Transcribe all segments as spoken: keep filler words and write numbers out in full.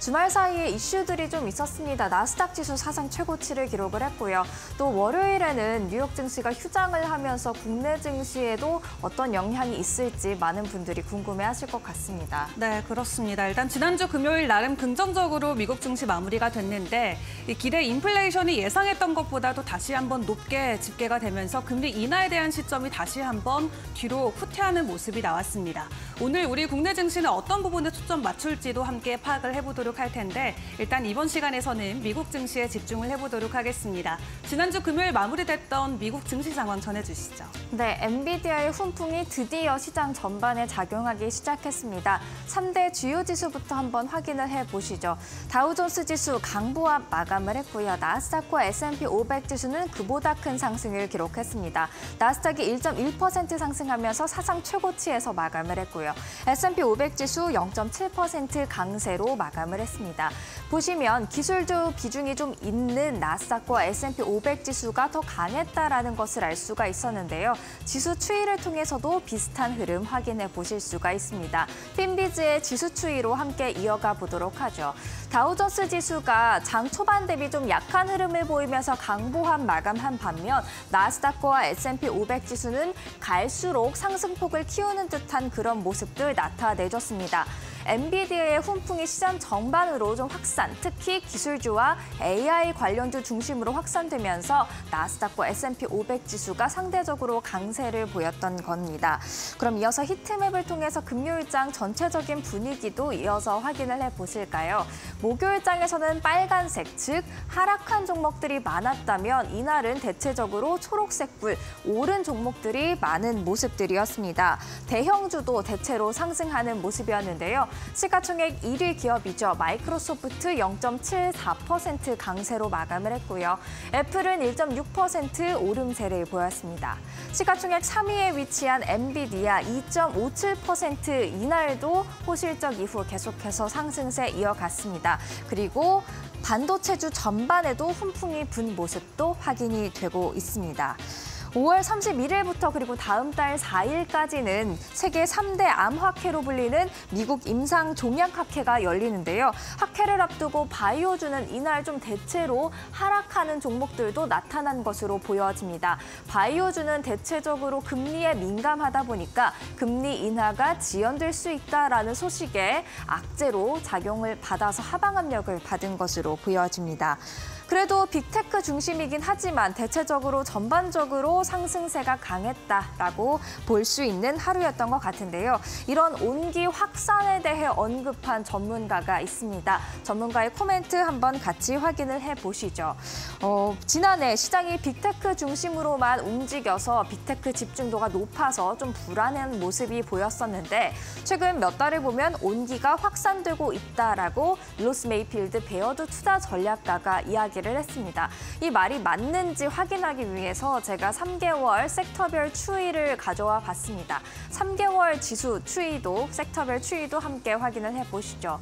주말 사이에 이슈들이 좀 있었습니다. 나스닥 지수 사상 최고치를 기록을 했고요. 또 월요일에는 뉴욕 증시가 휴장을 하면서 국내 증시에도 어떤 영향이 있을지 많은 분들이 궁금해하실 것 같습니다. 네, 그렇습니다. 일단 지난주 금요일 나름 긍정적으로 미국 증시 마무리가 됐는데 이 기대 인플레이션이 예상했던 것보다도 다시 한번 높게 집계가 되면서 금리 인하에 대한 시점이 다시 한번 뒤로 후퇴하는 모습이 나왔습니다. 오늘 우리 국내 증시는 어떤 부분에 초점 맞출지도 함께 파악을 해보도록 할 텐데 일단 이번 시간에서는 미국 증시에 집중을 해보도록 하겠습니다. 지난주 금요일 마무리됐던 미국 증시 상황 전해주시죠. 네, 엔비디아의 훈풍이 드디어 시장 전반에 작용하기 시작했습니다. 삼 대 주요 지수부터 한번 확인을 해보시죠. 다우존스 지수 강보합 마감을 했고요. 나스닥과 에스 앤 피 오백 지수는 그보다 큰 상승을 기록했습니다. 나스닥이 일 점 일 퍼센트 상승하면서 사상 최고치에서 마감을 했고요. 에스 앤 피 오백 지수 영 점 칠 퍼센트 강세로 마감을 했습니다. 보시면 기술주 비중이 좀 있는 나스닥과 에스 앤 피 오백 지수가 더 강했다라는 것을 알 수가 있었는데요. 지수 추이를 통해서도 비슷한 흐름 확인해 보실 수가 있습니다. 핀비즈의 지수 추이로 함께 이어가 보도록 하죠. 다우존스 지수가 장 초반 대비 좀 약한 흐름을 보이면서 강보합 마감한 반면 나스닥과 에스 앤 피 오백 지수는 갈수록 상승폭을 키우는 듯한 그런 모습들 나타내줬습니다. 엔비디아의 훈풍이 시장 전반으로 좀 확산, 특히 기술주와 에이 아이 관련주 중심으로 확산되면서 나스닥과 에스 앤 피 오백 지수가 상대적으로 강세를 보였던 겁니다. 그럼 이어서 히트맵을 통해서 금요일장 전체적인 분위기도 이어서 확인을 해보실까요? 목요일장에서는 빨간색, 즉 하락한 종목들이 많았다면 이날은 대체적으로 초록색불, 오른 종목들이 많은 모습들이었습니다. 대형주도 대체로 상승하는 모습이었는데요. 시가총액 일 위 기업이죠. 마이크로소프트 영 점 칠사 퍼센트 강세로 마감을 했고요. 애플은 일 점 육 퍼센트 오름세를 보였습니다. 시가총액 삼 위에 위치한 엔비디아 이 점 오칠 퍼센트 이날도 호실적 이후 계속해서 상승세 이어갔습니다. 그리고 반도체주 전반에도 훈풍이 분 모습도 확인이 되고 있습니다. 오월 삼십일일부터 그리고 다음 달 사일까지는 세계 삼 대 암학회로 불리는 미국 임상종약학회가 열리는데요. 학회를 앞두고 바이오주는 이날 좀 대체로 하락하는 종목들도 나타난 것으로 보여집니다. 바이오주는 대체적으로 금리에 민감하다 보니까 금리 인하가 지연될 수 있다라는 소식에 악재로 작용을 받아서 하방 압력을 받은 것으로 보여집니다. 그래도 빅테크 중심이긴 하지만 대체적으로 전반적으로 상승세가 강했다라고 볼 수 있는 하루였던 것 같은데요. 이런 온기 확산에 대해 언급한 전문가가 있습니다. 전문가의 코멘트 한번 같이 확인을 해보시죠. 어, 지난해 시장이 빅테크 중심으로만 움직여서 빅테크 집중도가 높아서 좀 불안한 모습이 보였었는데 최근 몇 달을 보면 온기가 확산되고 있다라고 로스 메이필드 베어드 투자 전략가가 이야기 를 했습니다. 이 말이 맞는지 확인하기 위해서 제가 삼 개월 섹터별 추이를 가져와 봤습니다. 삼 개월 지수 추이도 섹터별 추이도 함께 확인을 해보시죠.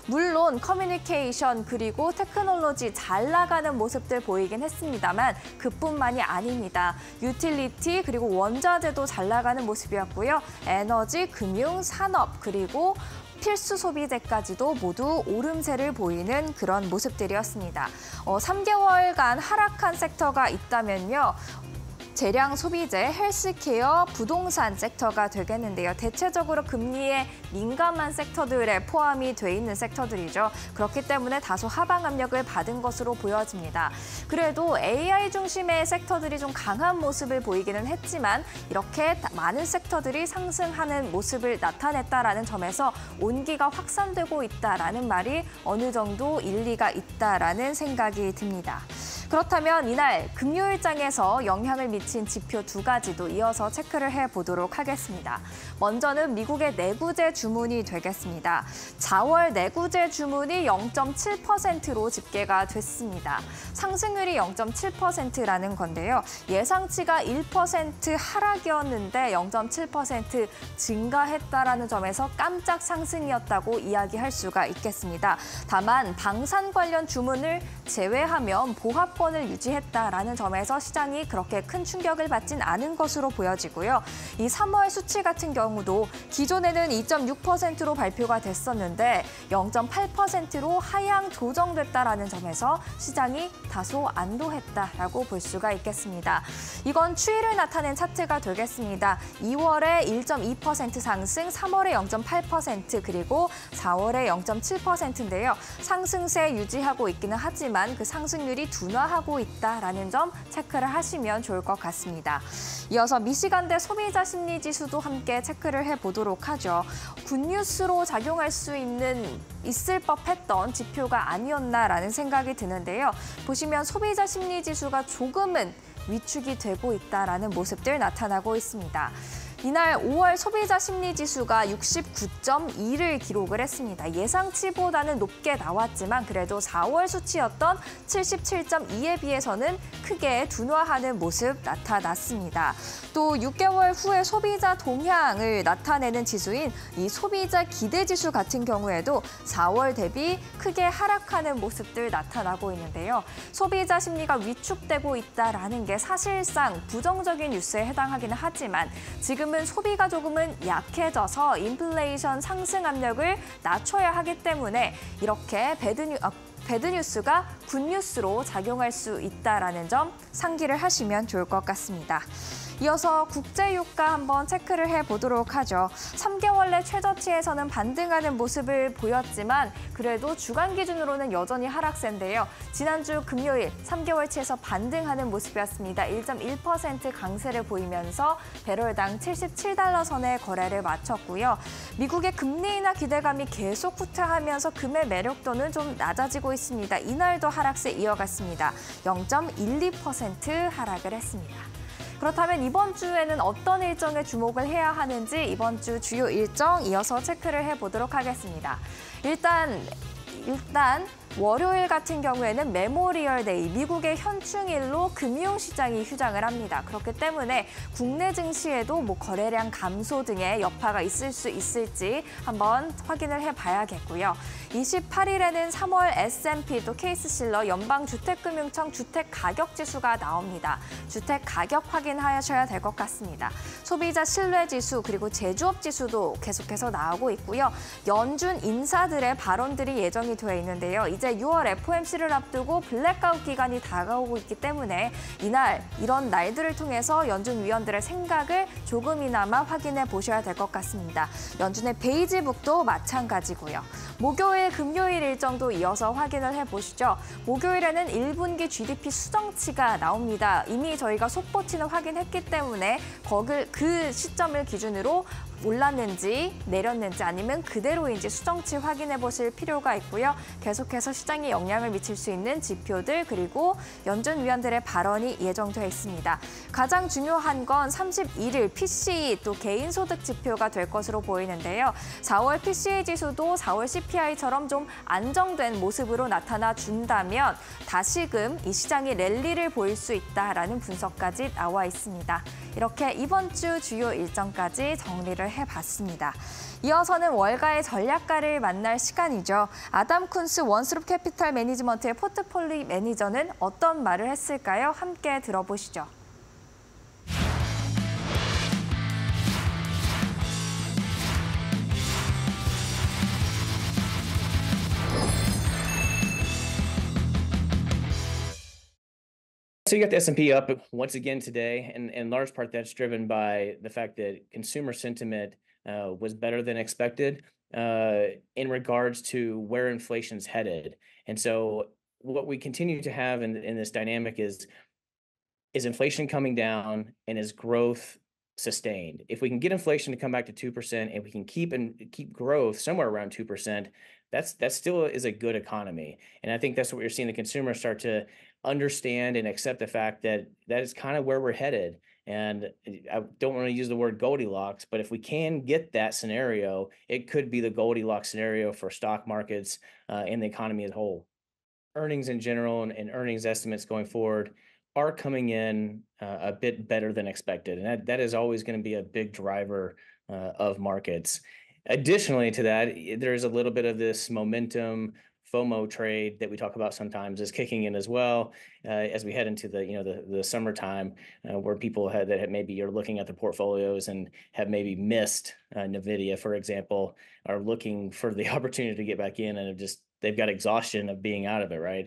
물론 커뮤니케이션 그리고 테크놀로지 잘 나가는 모습들 보이긴 했습니다만 그뿐만이 아닙니다. 유틸리티 그리고 원자재도 잘 나가는 모습이었고요. 에너지, 금융, 산업 그리고 필수 소비재까지도 모두 오름세를 보이는 그런 모습들이었습니다. 어, 삼 개월간 하락한 섹터가 있다면요. 재량 소비재, 헬스케어, 부동산 섹터가 되겠는데요. 대체적으로 금리에 민감한 섹터들에 포함이 돼 있는 섹터들이죠. 그렇기 때문에 다소 하방 압력을 받은 것으로 보여집니다. 그래도 에이 아이 중심의 섹터들이 좀 강한 모습을 보이기는 했지만 이렇게 많은 섹터들이 상승하는 모습을 나타냈다라는 점에서 온기가 확산되고 있다라는 말이 어느 정도 일리가 있다라는 생각이 듭니다. 그렇다면 이날 금요일장에서 영향을 미친 지표 두 가지도 이어서 체크를 해보도록 하겠습니다. 먼저는 미국의 내구재 주문이 되겠습니다. 사월 내구재 주문이 영 점 칠 퍼센트로 집계가 됐습니다. 상승률이 영 점 칠 퍼센트라는 건데요. 예상치가 일 퍼센트 하락이었는데 영 점 칠 퍼센트 증가했다라는 점에서 깜짝 상승이었다고 이야기할 수가 있겠습니다. 다만 방산 관련 주문을 제외하면 보합 상승세권을 유지했다라는 점에서 시장이 그렇게 큰 충격을 받진 않은 것으로 보여지고요. 이 삼월 수치 같은 경우도 기존에는 이 점 육 퍼센트로 발표가 됐었는데 영 점 팔 퍼센트로 하향 조정됐다라는 점에서 시장이 다소 안도했다라고 볼 수가 있겠습니다. 이건 추이를 나타낸 차트가 되겠습니다. 이월에 일 점 이 퍼센트 상승, 삼월에 영 점 팔 퍼센트, 그리고 사월에 영 점 칠 퍼센트인데요. 상승세 유지하고 있기는 하지만 그 상승률이 둔화하고 있다라는 점 체크를 하시면 좋을 것 같습니다. 이어서 미시간대 소비자 심리 지수도 함께 체크를 해보도록 하죠. 굿뉴스로 작용할 수 있는 있을 법했던 지표가 아니었나라는 생각이 드는데요. 보시면 소비자 심리 지수가 조금은 위축이 되고 있다라는 모습들 나타나고 있습니다. 이날 오월 소비자 심리 지수가 육십구 점 이를 기록을 했습니다. 예상치보다는 높게 나왔지만 그래도 사월 수치였던 칠십칠 점 이에 비해서는 크게 둔화하는 모습 나타났습니다. 또 육 개월 후에 소비자 동향을 나타내는 지수인 이 소비자 기대 지수 같은 경우에도 사월 대비 크게 하락하는 모습들 나타나고 있는데요. 소비자 심리가 위축되고 있다라는 게 사실상 부정적인 뉴스에 해당하기는 하지만 지금은 소비가 조금은 약해져서 인플레이션 상승 압력을 낮춰야 하기 때문에 이렇게 배드뉴, 아, 배드뉴스가 굿뉴스로 작용할 수 있다는 점 상기를 하시면 좋을 것 같습니다. 이어서 국제유가 한번 체크를 해보도록 하죠. 삼 개월 내 최저치에서는 반등하는 모습을 보였지만 그래도 주간 기준으로는 여전히 하락세인데요. 지난주 금요일 삼 개월치에서 반등하는 모습이었습니다. 일 점 일 퍼센트 강세를 보이면서 배럴당 칠십칠 달러 선에 거래를 마쳤고요. 미국의 금리 인하 기대감이 계속 후퇴하면서 금의 매력도는 좀 낮아지고 있습니다. 이날도 하락세 이어갔습니다. 영 점 일이 퍼센트 하락을 했습니다. 그렇다면 이번 주에는 어떤 일정에 주목을 해야 하는지 이번 주 주요 일정 이어서 체크를 해보도록 하겠습니다. 일단, 일단 월요일 같은 경우에는 메모리얼 데이, 미국의 현충일로 금융시장이 휴장을 합니다. 그렇기 때문에 국내 증시에도 뭐 거래량 감소 등의 여파가 있을 수 있을지 한번 확인을 해봐야겠고요. 이십팔 일에는 삼월 에스 앤 피 또 케이스실러 연방주택금융청 주택가격지수가 나옵니다. 주택가격 확인하셔야 될 것 같습니다. 소비자 신뢰지수 그리고 제조업지수도 계속해서 나오고 있고요. 연준 인사들의 발언들이 예정이 되어 있는데요. 이제 유월 에프 오 엠 씨를 앞두고 블랙아웃 기간이 다가오고 있기 때문에 이날 이런 날들을 통해서 연준 위원들의 생각을 조금이나마 확인해 보셔야 될 것 같습니다. 연준의 베이지북도 마찬가지고요. 목요일, 금요일 일정도 이어서 확인을 해보시죠. 목요일에는 일 분기 지 디 피 수정치가 나옵니다. 이미 저희가 속보치는 확인했기 때문에 거길, 그 시점을 기준으로 올랐는지 내렸는지 아니면 그대로인지 수정치 확인해 보실 필요가 있고요. 계속해서 시장에 영향을 미칠 수 있는 지표들 그리고 연준 위원들의 발언이 예정돼 있습니다. 가장 중요한 건 삼십일 일 피 씨 이 또 개인소득 지표가 될 것으로 보이는데요. 사월 피 씨 이 지수도 사월 씨 피 아이처럼 좀 안정된 모습으로 나타나 준다면 다시금 이 시장이 랠리를 보일 수 있다라는 분석까지 나와 있습니다. 이렇게 이번 주 주요 일정까지 정리를 해봤습니다. 이어서는 월가의 전략가를 만날 시간이죠. 아담 쿤스 원스룹 캐피탈 매니지먼트의 포트폴리 매니저는 어떤 말을 했을까요? 함께 들어보시죠. So you got the S and P up once again today, and in large part that's driven by the fact that consumer sentiment uh, was better than expected uh, in regards to where inflation's headed. And so what we continue to have in, in this dynamic is, is inflation coming down and is growth sustained? If we can get inflation to come back to two percent and we can keep and keep growth somewhere around two percent, that's that still is a good economy. And I think that's what you're seeing the consumers start to understand and accept the fact that that is kind of where we're headed. And I don't want to use the word Goldilocks, but if we can get that scenario, it could be the Goldilocks scenario for stock markets uh, and the economy as a whole. Earnings in general and, and earnings estimates going forward are coming in uh, a bit better than expected. And that, that is always going to be a big driver uh, of markets. Additionally to that, there's a little bit of this momentum FOMO trade that we talk about sometimes is kicking in as well, uh, as we head into the, you know, the the summertime, uh, where people had that have maybe are looking at the portfolios and have maybe missed uh, Nvidia, for example, are looking for the opportunity to get back in and have just they've got exhaustion of being out of it, right?